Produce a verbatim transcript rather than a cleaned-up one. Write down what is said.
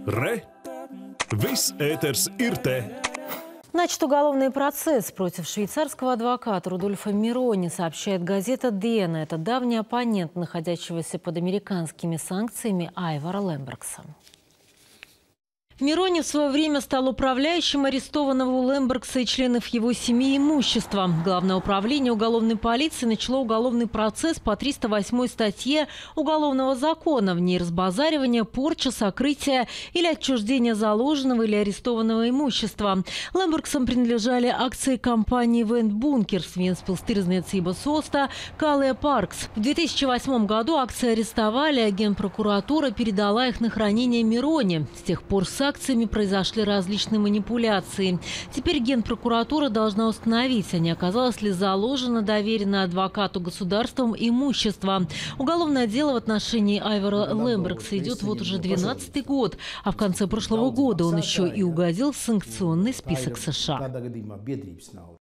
Re! Viss ēters ir te! Начат уголовный процесс против швейцарского адвоката Рудольфа Мирони, сообщает газета «Дена». Это давний оппонент, находящегося под американскими санкциями Айвара Лембергса. Мирони в свое время стал управляющим арестованного у Лембергса и членов его семьи имущества. Главное управление уголовной полиции начало уголовный процесс по триста восьмой статье Уголовного закона. В ней разбазаривание, порча, сокрытие или отчуждение заложенного или арестованного имущества. Лембергсам принадлежали акции компании Вент Бункерс, Венспилстырзнецība Соста, Калия Паркс. В две тысячи восьмом году акции арестовали, а генпрокуратура передала их на хранение Мирони. С тех пор с акциями произошли различные манипуляции. Теперь Генпрокуратура должна установить, а не оказалось ли заложено доверенное адвокату государством имущество. Уголовное дело в отношении Айвара Лембергса идет вот уже двенадцатый год, а в конце прошлого года он еще и угодил в санкционный список США.